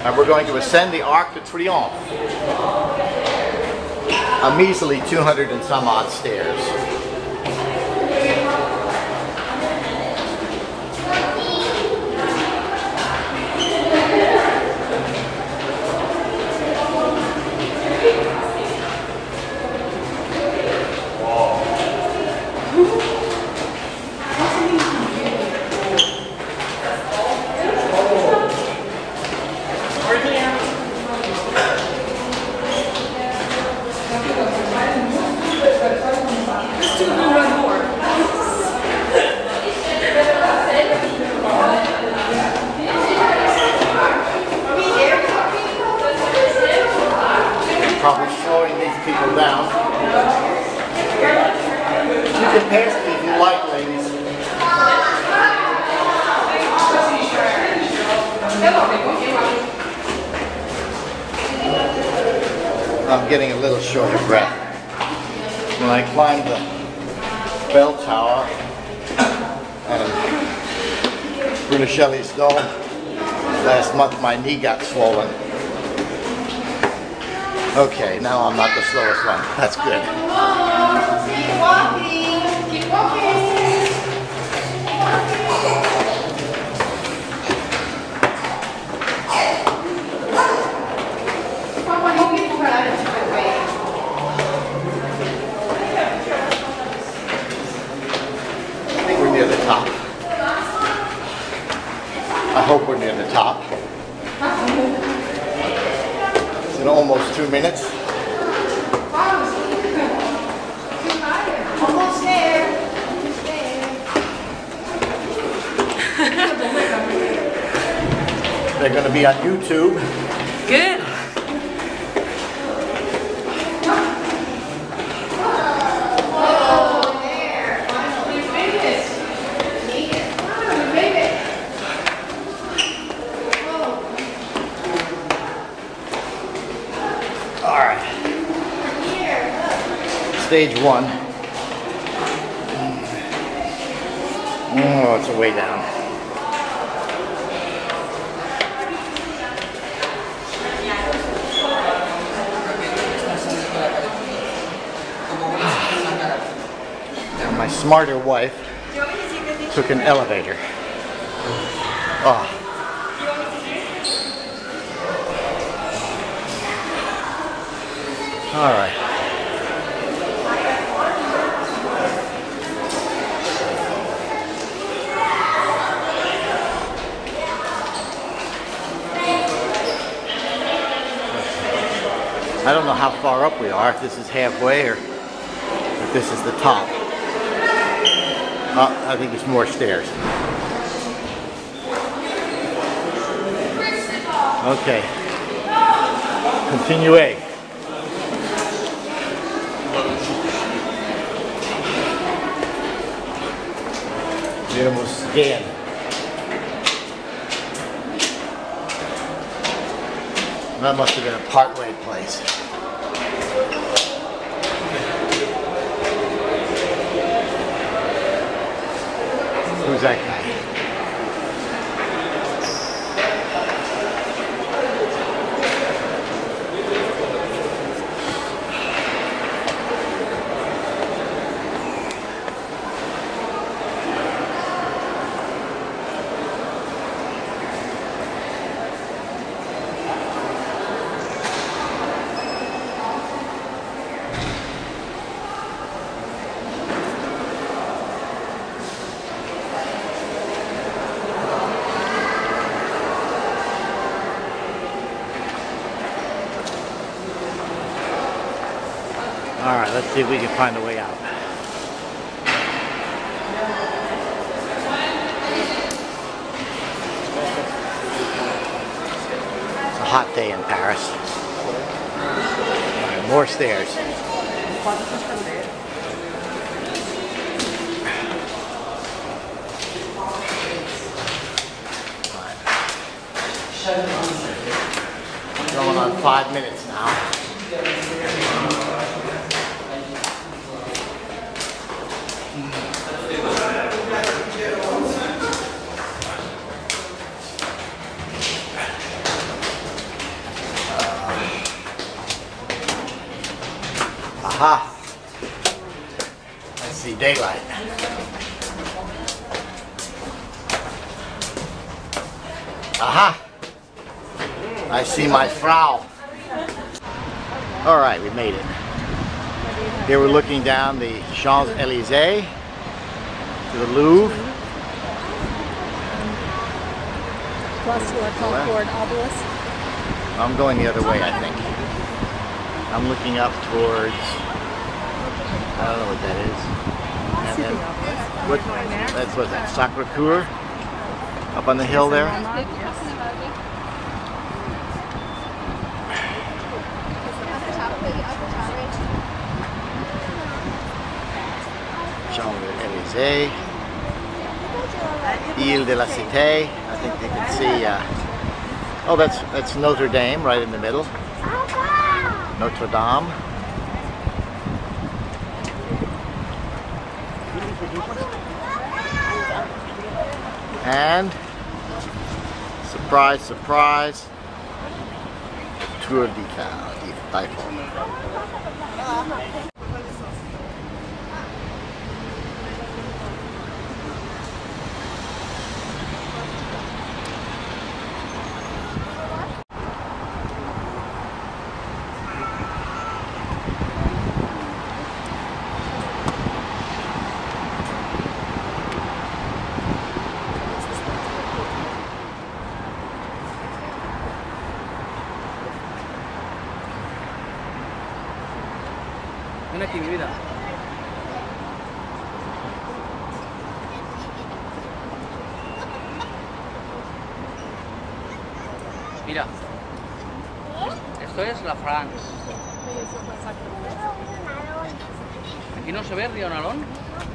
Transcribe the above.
And we're going to ascend the Arc de Triomphe. A measly 200 and some odd stairs. Probably slowing these people down. You can pass me if you like, ladies. I'm getting a little short of breath. When I climbed the bell tower and Brunicelli's dome last month, my knee got swollen. Okay, now I'm not the slowest one. That's good. Keep walking. Keep walking. I think we're near the top. I hope we're near the top. In almost 2 minutes. Almost there. They're going to be on YouTube. Good. Oh, there. Finally, we made it. We made it. All right. Stage 1. Oh, it's a way down. And my smarter wife took an elevator. Oh. All right. I don't know how far up we are, if this is halfway or if this is the top. I think it's more stairs. Okay. Continue. Vamos again. That must have been a partway place. Who's that guy? All right, let's see if we can find a way out. It's a hot day in Paris. All right, more stairs. Going on 5 minutes now. Aha! I see daylight. Aha! I see my Frau. All right, we made it. Here we're looking down the Champs-Élysées to the Louvre. Plus to our Concord obelisk. I'm going the other way, I think. I'm looking up towards, I don't know what that is. And then, what's that, Sacré-Cœur? Up on the hill there? Champs-Élysées, Ile de la Cité. I think you can see. Oh, that's Notre Dame right in the middle. Notre Dame. And surprise, surprise, Tour d'Eiffel. Ven aquí, mi vida. Mira. Esto es la France. Aquí no se ve el río Nalón.